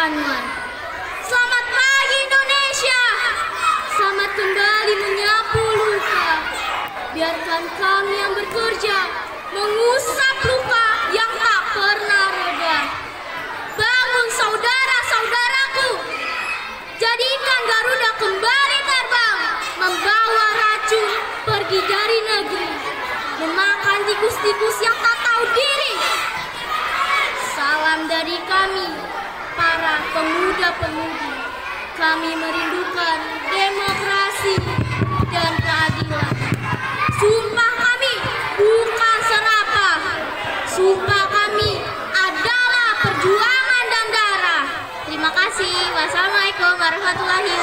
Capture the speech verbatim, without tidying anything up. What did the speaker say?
Anwar. Selamat pagi Indonesia. Selamat kembali menyapu luka. Biarkan kami yang bekerja mengusap luka yang tak pernah reda. Bangun saudara-saudaraku. Jadikan Garuda kembali terbang, membawa racun pergi dari negeri, memakan tikus-tikus yang tak tahu diri. Salam dari kami, para pemuda-pemudi. Kami merindukan demokrasi dan keadilan. Sumpah kami bukan serapah. Sumpah kami adalah perjuangan dan darah. Terima kasih. Wassalamualaikum warahmatullahi